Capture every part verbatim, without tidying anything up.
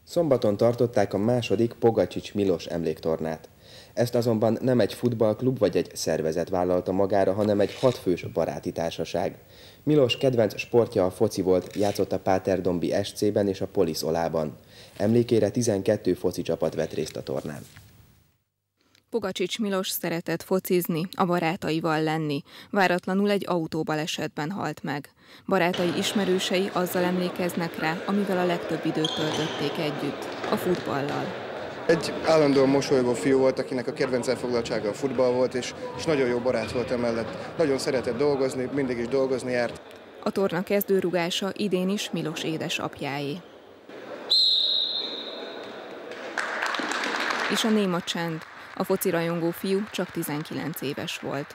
Szombaton tartották a második Pogacsics Milos emléktornát. Ezt azonban nem egy futballklub vagy egy szervezet vállalta magára, hanem egy hatfős baráti társaság. Milos kedvenc sportja a foci volt, játszott a Páterdombi es cében és a Poliszolában. Emlékére tizenkét foci csapat vett részt a tornán. Pogacsics Milos szeretett focizni, a barátaival lenni. Váratlanul egy autóbalesetben halt meg. Barátai ismerősei azzal emlékeznek rá, amivel a legtöbb időt töltötték együtt, a futballal. Egy állandóan mosolygó fiú volt, akinek a kedvenc elfoglaltsága a futball volt, és, és nagyon jó barát volt emellett. Nagyon szeretett dolgozni, mindig is dolgozni járt. A torna kezdőrugása idén is Milos édesapjáé. És a néma csend. A foci rajongó fiú csak tizenkilenc éves volt.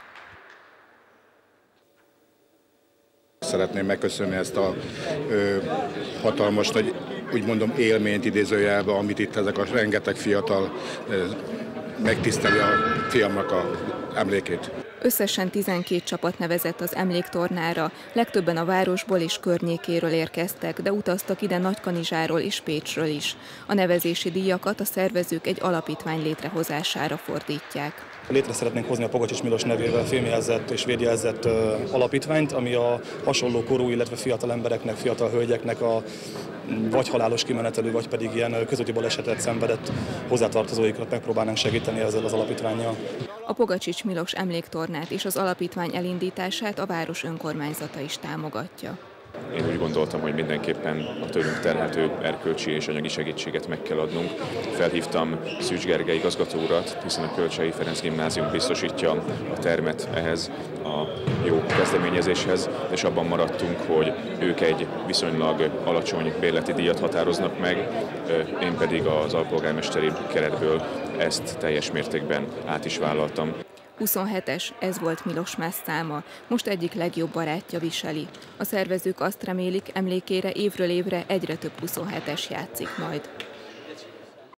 Szeretném megköszönni ezt a ö, hatalmas nagy, úgy mondom, élményt idézőjelben, amit itt ezek a rengeteg fiatal ö, megtiszteli a fiamnak a emlékét. Összesen tizenkét csapat nevezett az emléktornára, legtöbben a városból és környékéről érkeztek, de utaztak ide Nagykanizsáról és Pécsről is. A nevezési díjakat a szervezők egy alapítvány létrehozására fordítják. Létre szeretnénk hozni a Pogacsics Milos nevével fémjelzett és védjelzett alapítványt, ami a hasonló korú, illetve fiatal embereknek, fiatal hölgyeknek a vagy halálos kimenetelő, vagy pedig ilyen közúti balesetet szenvedett hozzátartozóikat megpróbálnánk segíteni ezzel az alapítvánnyal. A Pogacsics Milos emléktornát és az alapítvány elindítását a város önkormányzata is támogatja. Én úgy gondoltam, hogy mindenképpen a tőlünk terhelhető erkölcsi és anyagi segítséget meg kell adnunk. Felhívtam Szűcs Gergely igazgató urat, hiszen a Kölcsei Ferenc Gimnázium biztosítja a termet ehhez a jó kezdeményezéshez, és abban maradtunk, hogy ők egy viszonylag alacsony bérleti díjat határoznak meg, én pedig az alpolgármesteri keretből ezt teljes mértékben át is vállaltam. huszonhetes, ez volt Milos száma, most egyik legjobb barátja viseli. A szervezők azt remélik, emlékére évről évre egyre több huszonhetes játszik majd.